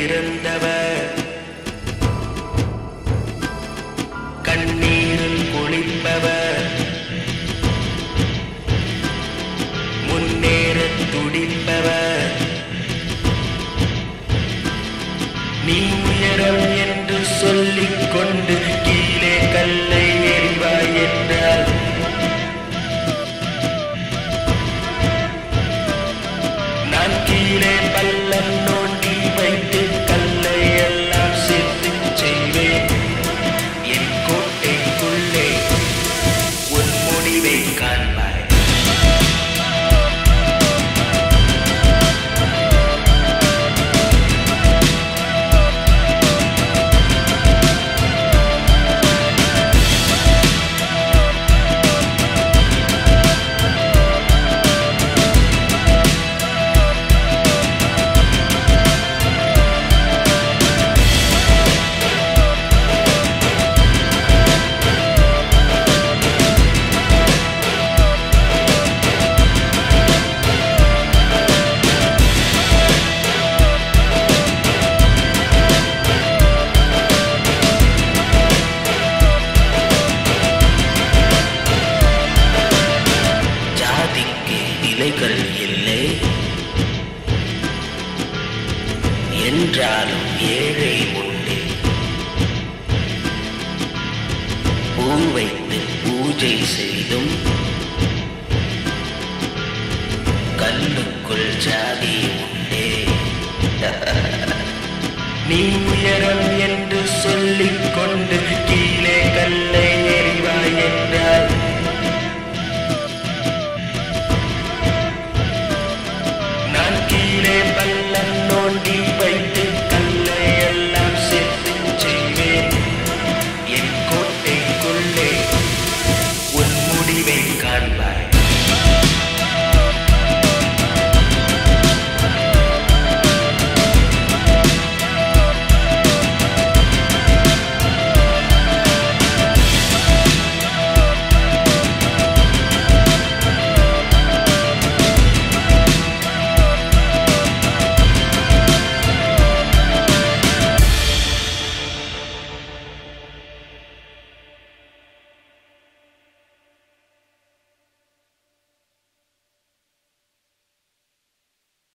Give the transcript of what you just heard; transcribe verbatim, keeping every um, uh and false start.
பிறந்தவர் கண்ணீரில் குளிப்பவர் முன்னேற துடிப்பவர் நீ உயரம் என்று சொல்லிக் கொண்டு கீழே கல்லை எறிவாய் என்றால் நான் கீழே பள்ளம் நோண்டி வைத்து கல்லை எல்லாம் சேர்த்து செய்வேன் என் கோட்டைக்குள்ளே உன் முடிவை காண்பாய். இலைகள் இல்லை என்றாலும் ஏழை உண்டு. பூ வைத்து பூஜை செய்தும் கல்லுக்குள் ஜாதி உண்டே. நீ உயரம்